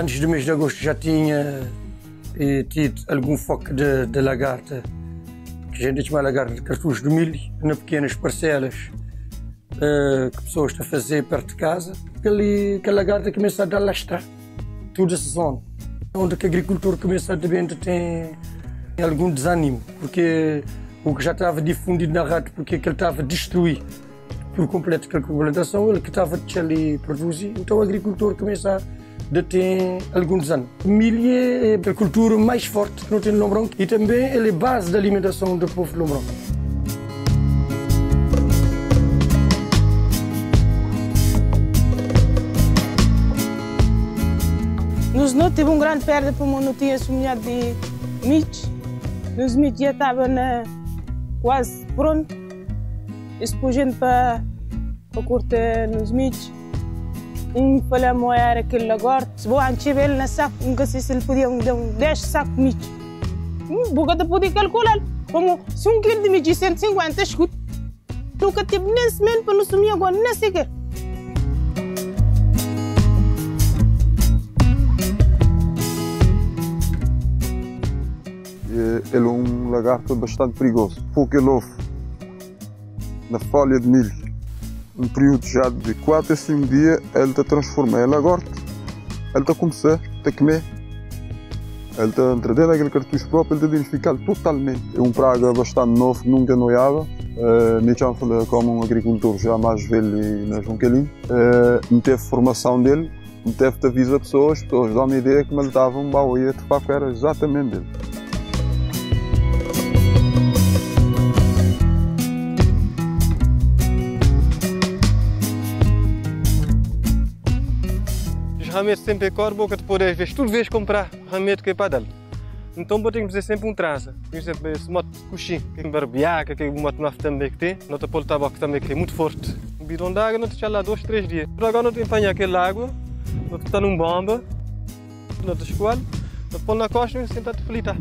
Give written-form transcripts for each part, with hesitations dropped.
Antes do mês de agosto já tinha tido algum foco de lagarta, que a gente chama lagarta de cartucho de milho, nas pequenas parcelas que pessoas estão a fazer perto de casa. Aquela lagarta começa a dar lastrar toda essa zona, onde o agricultor começa a ter algum desânimo, porque o que já estava difundido na rádio, porque ele estava a destruir por completo a plantação, ele que estava a produzir, então o agricultor começa a ter algum desânimo. O milho é a cultura mais forte que não tem no Lombrão e também ele é a base da alimentação do povo de Lombrão. Nós não tivemos grande perda porque não tinha semeado de milho. Os milhos já estavam quase pronto. Depois a gente para cortar nos milhos. Falamos era aquele lagarto. Se a gente tiver ele na saco, nunca sei se ele podia dar 10 sacos de milho. Porque podia calcular. Como se 1 quilo de milho de 150 escudo. Nunca tive nem semente para não semear agora, nem sequer. Ele é um lagarto bastante perigoso, porque ele ouve na folha de milho, um período já de 4 a 5 dias, ele está transformando em lagarto, ele está a começar a comer, ele está a entrar dentro daquele cartucho próprio, ele está a identificar totalmente. É um praga bastante novo, nunca noiava, nem já falei como um agricultor já mais velho na Juncalim, não teve formação dele, não teve de avisar pessoas dão uma ideia que ele estava um baúia, de facto era exatamente dele. Realmente sempre é cor, boca de poder ver, tudo vez comprar realmente que é para dar. Então vou ter que fazer sempre um trança. Por exemplo, esse moto de coxinha, que é um barbeaca, que é um moto novo também que tem, nota polo tabaco também que é muito forte. Um bidão de água não te lá 2, 3 dias. Por agora não te empanhar aquela água, não te está num bomba, não te escoalha, não te pôr na costa e senta-te fritar.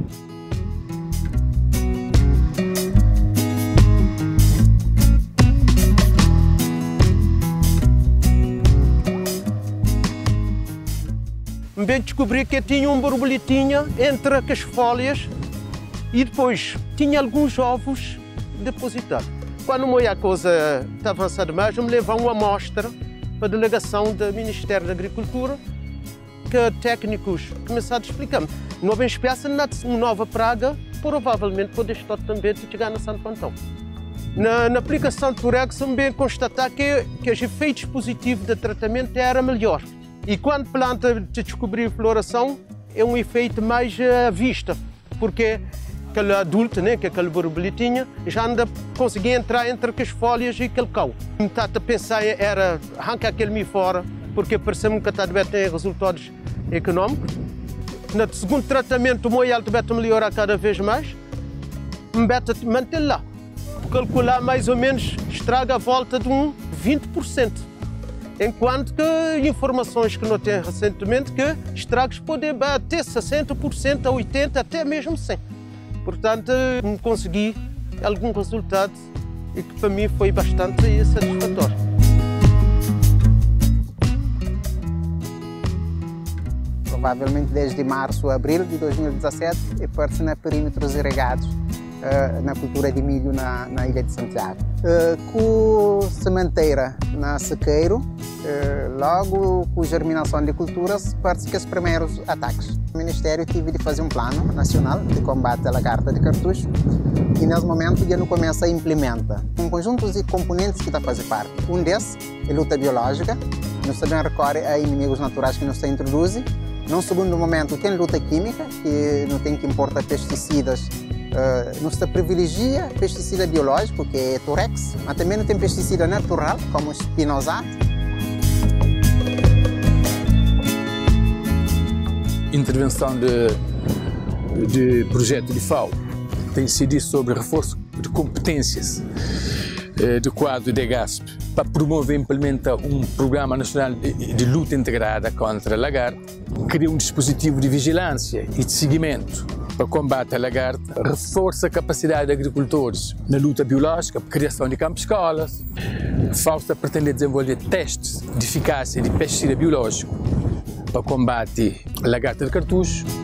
Também descobri que tinha uma borboletinha entre as folhas e depois tinha alguns ovos depositados. Quando a coisa está avançada mais, eu me levei uma amostra para a delegação do Ministério da Agricultura, que técnicos começaram a explicar-me. Nova espécie, uma nova praga, provavelmente pode estar também de chegar na Santo Antão. Na aplicação de Purex, também constatar que os efeitos positivos do tratamento eram melhores. E quando a planta descobrir floração, é um efeito mais à vista, porque aquele adulto, né, que é aquela borboletinha, já anda conseguir entrar entre as folhas e aquele cal. Está a pensar era arrancar aquele milho fora, porque parece-me que está a ter resultados económicos. No segundo tratamento, o moel está a melhorar cada vez mais, manter lá. Calcular mais ou menos estraga a volta de 20%. Enquanto que informações que não tem recentemente que estragos podem bater 60%, a 80%, até mesmo 100%. Portanto, consegui algum resultado e que para mim foi bastante satisfatório. Provavelmente desde março a abril de 2017, eu participo na perímetros irrigados na cultura de milho na Ilha de Santiago. Com sementeira na sequeiro, logo com germinação de culturas, participei dos primeiros ataques. O Ministério teve de fazer um plano nacional de combate à lagarta de cartucho e nesse momento já não começa a implementar um conjunto de componentes que está a fazer parte. Um desses é a luta biológica, nós também recorre a inimigos naturais que nos introduzem. Num segundo momento tem luta química, que não tem que importar pesticidas. Não se privilegia pesticida biológico, que é Turex, mas também não tem pesticida natural, como espinosato. Intervenção de projeto de FAO tem sido sobre reforço de competências do quadro de GASP para promover e implementar um programa nacional de luta integrada contra a lagarta, criar um dispositivo de vigilância e de seguimento para combate à lagarta, reforça a capacidade de agricultores na luta biológica, criação de campos-escolas. A FAO pretende desenvolver testes de eficácia de pesticida biológico para combate a lagarta de cartucho,